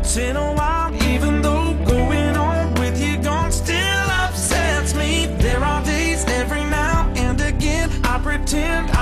once in a while, even though going on with you gone still upsets me. There are days every now and again I pretend